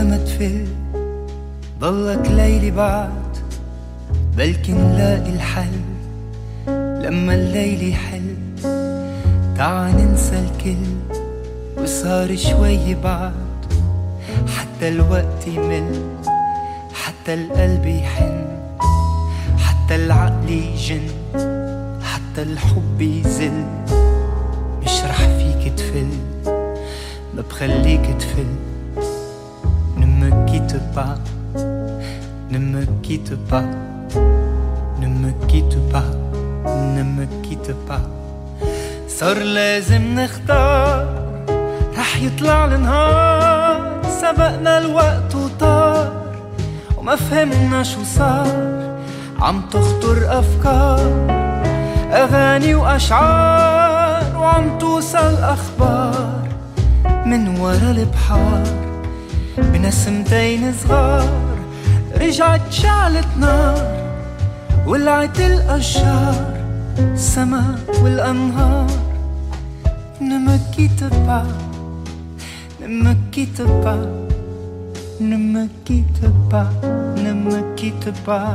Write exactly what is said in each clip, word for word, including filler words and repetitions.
لما تفل ضلك ليلي بعد بلكي نلاقي الحل لما الليل يحل. تعا ننسى الكل وصار شوي بعد حتى الوقت يمل حتى القلب يحن حتى العقل يجن حتى الحب يزل. مش رح فيك تفل ما بخليك تفل. Ne me quitte pas, ne me quitte pas, ne me quitte pas, ne me quitte pas. صار لازم نختار رح يطلع النهار. سبقنا الوقت وطار وما فهمنا شو صار. عم تخطر أفكار أغاني وأشعار وعم توصل أخبار من ورا البحار بنسمتين صغار. رجعت شعلت نار ولعت الأشجار السما والأنهار. Ne me quitte pas, ne me quitte pas, ne me quitte pas, ne me quitte pas.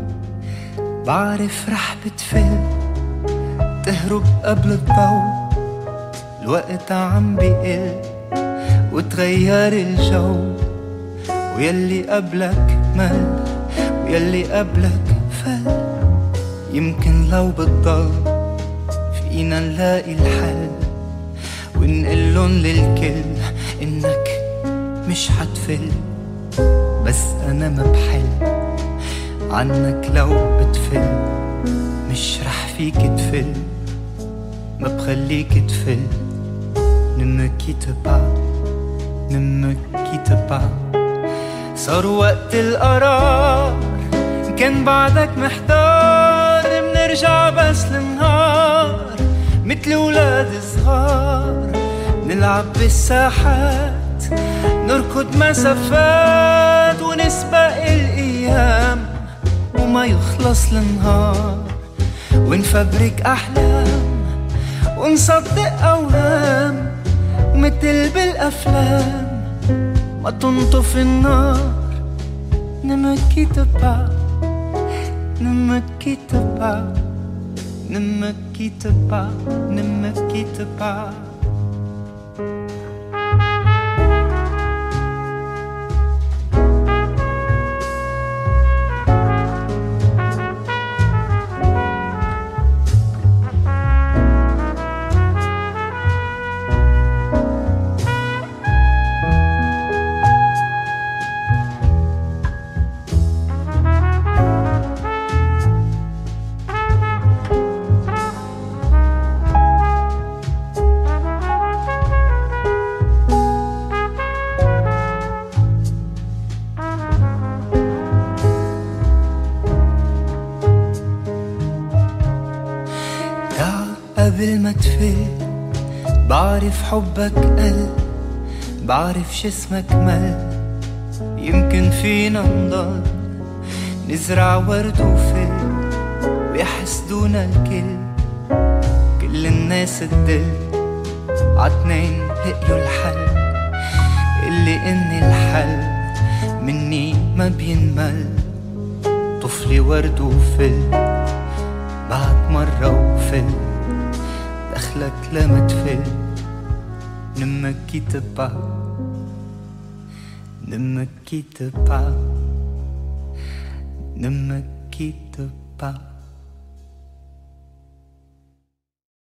بعرف رح بتفل تهرب قبل الضوء. الوقت عم بيقل وتغير الجو ويلي قبلك مل ويلي قبلك فل. يمكن لو بتضل فينا نلاقي الحل ونقلن للكل إنك مش حتفل. بس أنا ما بحل عنك لو بتفل. مش رح فيك تفل ما بخليك تفل. Ne me quitte pas, ne me quitte pas. صار وقت القرار كان بعدك محتار. منرجع بس للنهار متل ولاد صغار. نلعب بالساحات نركض مسافات ونسبق الأيام وما يخلص النهار. ونفبرك أحلام ونصدق أوهام ومثل بالأفلام ما تنطفي النار. Ne me quitte pas, ne me quitte pas, ne me quitte pas, ne me quitte pas. قبل ما تفل بعرف حبك قل بعرف جسمك مل. يمكن فينا نضل نزرع ورد وفل ويحسدونا الكل. كل الناس تدل عتنين لقيوا الحل اللي إني الحل مني ما بينمل. طفلي ورد وفل بعد مرة وفل دخلك لما تفل. Ne me quitte pas, ne me quitte pas, ne me quitte pas.